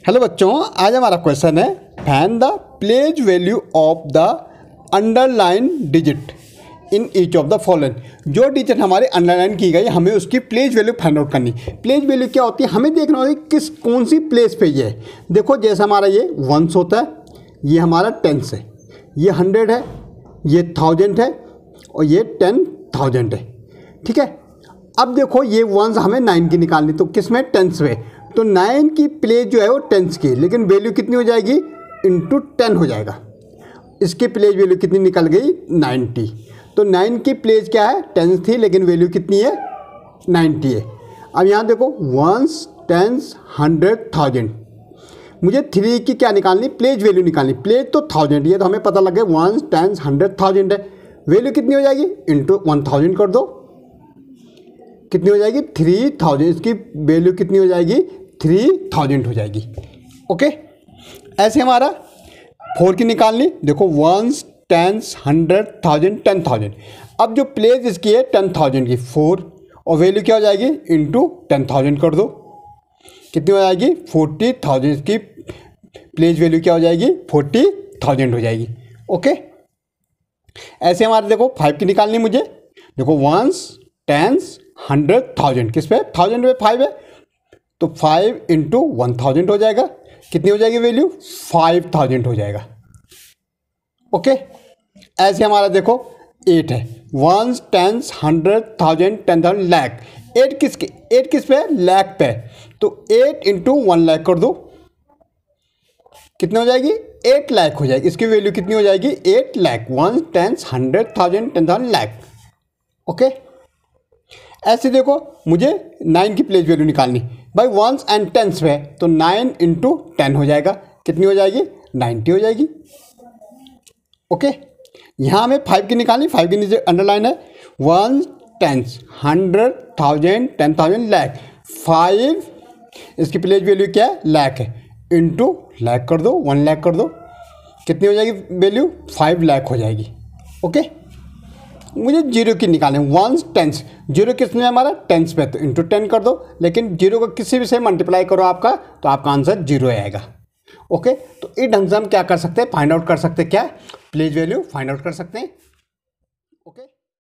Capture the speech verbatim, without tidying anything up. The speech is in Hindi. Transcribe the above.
हेलो बच्चों, आज हमारा क्वेश्चन है find the place value of the underline digit in each of the following. जो डिजिट हमारे अंडरलाइन की गई हमें उसकी प्लेज वैल्यू फाइंड आउट करनी। प्लेज वैल्यू क्या होती है, हमें देखना होगा किस कौन सी प्लेस पे ये है। देखो जैसे हमारा ये वंस होता है, ये हमारा टेंस है, ये हंड्रेड है, ये थाउजेंड है और ये टेन थाउजेंड है। ठीक है, अब देखो ये वंस हमें नाइन की निकालनी, तो किस में, टेंस में। तो नाइन की प्लेज जो है वो टेंस की, लेकिन वैल्यू कितनी हो जाएगी, इंटू टेन हो जाएगा। इसकी प्लेज वैल्यू कितनी निकल गई, नाइन्टी। तो नाइन की प्लेज क्या है, टेंस थी, लेकिन वैल्यू कितनी है, नाइन्टी है। अब यहाँ देखो वंस, टेंस, हंड्रेड, थाउजेंड। मुझे थ्री की क्या निकालनी, प्लेज वैल्यू निकालनी। प्लेज तो थाउजेंड, ये तो हमें पता लग गया, वंस, टेंस, हंड्रेड, थाउजेंड है। वैल्यू कितनी हो जाएगी, इंटू वन थाउजेंड कर दो, कितनी हो जाएगी, थ्री थाउजेंड। इसकी वैल्यू कितनी हो जाएगी, थ्री थाउजेंड हो जाएगी। ओके, ऐसे हमारा फोर की निकालनी। देखो ones, tens, hundred, thousand, ten thousand. अब जो प्लेस इसकी है टेन थाउजेंड की, फोर, और वैल्यू क्या हो जाएगी, इंटू टेन थाउजेंड कर दो, कितनी हो जाएगी, फोर्टी थाउजेंड। इसकी प्लेस वैल्यू क्या हो जाएगी, फोर्टी थाउजेंड हो जाएगी। ओके, ऐसे हमारे देखो फाइव की निकालनी मुझे। देखो वंस, टेंस, हंड्रेड, थाउजेंड, किस पे, थाउजेंड पे फाइव है, तो फाइव इंटू वन थाउजेंड हो जाएगा। कितनी हो जाएगी वैल्यू, फाइव थाउजेंड हो जाएगा। ओके, ऐसे हमारा देखो एट है, ones, tens, hundred, thousand, ten thousand, lakh. Eight किस के, एट किस पे, लैख पे, तो एट इंटू वन लैख कर दो, कितनी हो जाएगी, एट लैख हो जाएगी। इसकी वैल्यू कितनी हो जाएगी, eight lakh. Ones, tens, hundred, thousand, ten thousand, lakh. Okay, ऐसे देखो मुझे नाइन की प्लेस वैल्यू निकालनी भाई, वंस एंड टेंस पे, तो नाइन इंटू टेन हो जाएगा, कितनी हो जाएगी, नाइन्टी हो जाएगी। ओके, यहाँ हमें फाइव की निकालनी, फाइव के नीचे अंडरलाइन है, one, tens, hundred, thousand, ten thousand, lakh. Five, इसकी प्लेस वैल्यू क्या है, लैख है, इंटू लैख कर दो, वन लैख कर दो, कितनी हो जाएगी वैल्यू, फाइव लैख हो जाएगी। ओके, मुझे जीरो की निकालें, वंस, टेंस, जीरो किस में हमारा, टेंस पे, तो इंटू टेन कर दो, लेकिन जीरो को किसी भी से मल्टीप्लाई करो आपका, तो आपका आंसर जीरो आएगा। ओके, तो इस ढंग से हम क्या कर सकते हैं, फाइंड आउट कर सकते हैं, क्या प्लेज वैल्यू फाइंड आउट कर सकते हैं। ओके।